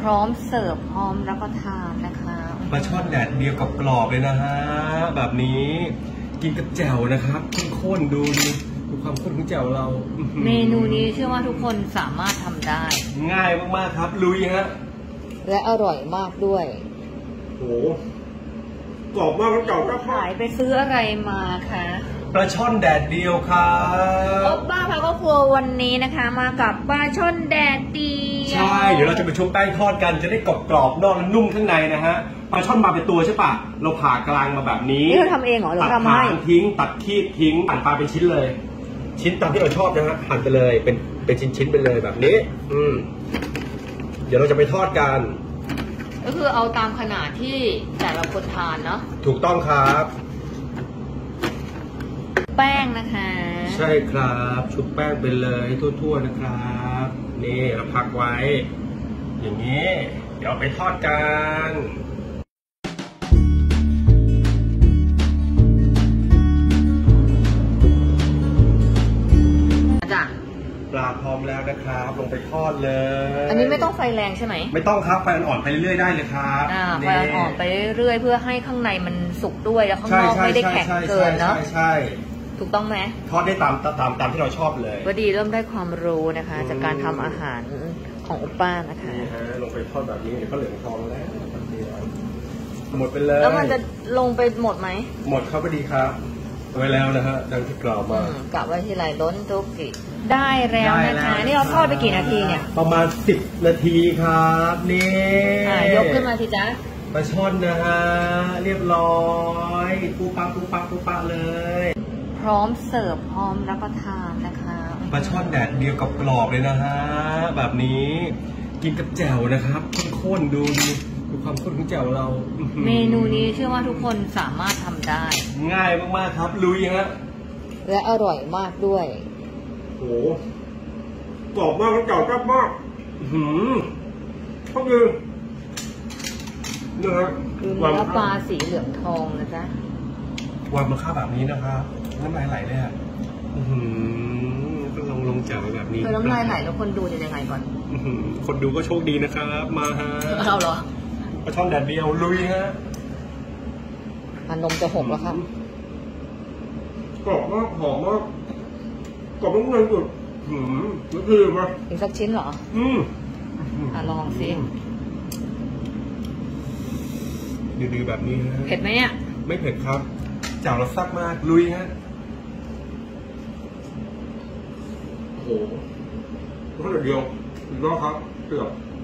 ร้อมเสิร์ฟพร้อมรับประทานนะคะปลาช่อนแดดเดียวกับกรอบเลยนะฮะแบบนี้กินกับแจ่วนะครับข้นๆดูความข้นของแจ่วเราเมนูนี้เชื่อว่าทุกคนสามารถทำได้ง่ายมากๆครับลุยฮะและอร่อยมากด้วยโอ้กรอบมากแล้วเก่าก็ขายไปซื้ออะไรมาคะปลาช่อนแดดเดียวครับโอ๊บบ้าพาครอบครัววันนี้นะคะมากับปลาช่อนแดดเดียวใช่เดี๋ยวเราจะไปชมแป้งทอดกันจะได้กรอบๆนอกและนุ่มข้างในนะฮะปลาช่อนมาเป็นตัวใช่ปะเราผ่ากลางมาแบบนี้นี่เราทำเองเหรอหรือทำให้ตัดหางทิ้งตัดขี้ทิ้งหั่นปลาเป็นชิ้นเลยชิ้นตามที่เราชอบนะฮะหั่นไปเลยเป็นชิ้นๆไปเลยแบบนี้เดี๋ยวเราจะไปทอดกันก็คือเอาตามขนาดที่แต่ละคนทานเนาะถูกต้องครับแป้งนะคะใช่ครับชุบแป้งไปเลยทั่วๆนะครับนี่เราพักไว้อย่างนี้เดี๋ยวไปทอดกันจ้ะปลาพร้อมแล้วนะครับลงไปทอดเลยอันนี้ไม่ต้องไฟแรงใช่ไหมไม่ต้องครับไฟอ่อนๆไปเรื่อยๆได้เลยครับไฟอ่อนๆไปเรื่อยๆเพื่อให้ข้างในมันสุกด้วยแล้วข้างนอกไม่ได้แข็งเกินเนาะใช่ถูกต้องไหมทอดได้ตามที่เราชอบเลยพอดีเริ่มได้ความรู้นะคะจากการทำอาหารของอุป้านะคะลงไปทอดแบบนี้เดี๋ยวก็เหลืองทองแล้วหมดไปเลยแล้วมันจะลงไปหมดไหมหมดครับพอดีครับไว้แล้วนะฮะดังที่กล่าวมากะไว้ที่ไรล้นทุกกิได้แล้วนะคะนี่เราทอดไปกี่นาทีเนี่ยประมาณ10 นาทีครับนี่ยกขึ้นมาทีจ้าปลาช่อนนะฮะเรียบร้อยปูปะเลยพร้อมเสิร์ฟพร้อมรับประทานนะคะปลาช่อนแดดเดียวกับกรอบเลยนะฮะแบบนี้กินกับแจ่วนะครับข้นๆดูความข้นของแจ่วเราเมนูนี้เชื่อว่าทุกคนสามารถทำได้ง่ายมากๆครับลุยฮะและอร่อยมากด้วยโอ้กรอบมากแล้วเก่าก็มากก็คือนะครับเนื้อปลาสีเหลืองทองนะจ๊ะวางมาค่าแบบนี้นะครับน้ำลายไหลเลยอ่ะก็ลงจากแบบนี้น้ำลายไหลแล้วคนดูจะยังไงก่อนคนดูก็โชคดีนะครับมาฮะเอาเหรอปลาช่อนแดดเดียวลุยฮะนมจะหกแล้วครับกรอบมากหอมมากกรอบมากเลยสุดนี่คือมาอีกสักชิ้นเหรอลองสิดื้อแบบนี้ฮะเผ็ดไหมเนี่ยไม่เผ็ดครับจ่าวรสแซ่บมากลุยฮะโอ้โหรสเดียวอีกรอบครับเกือบ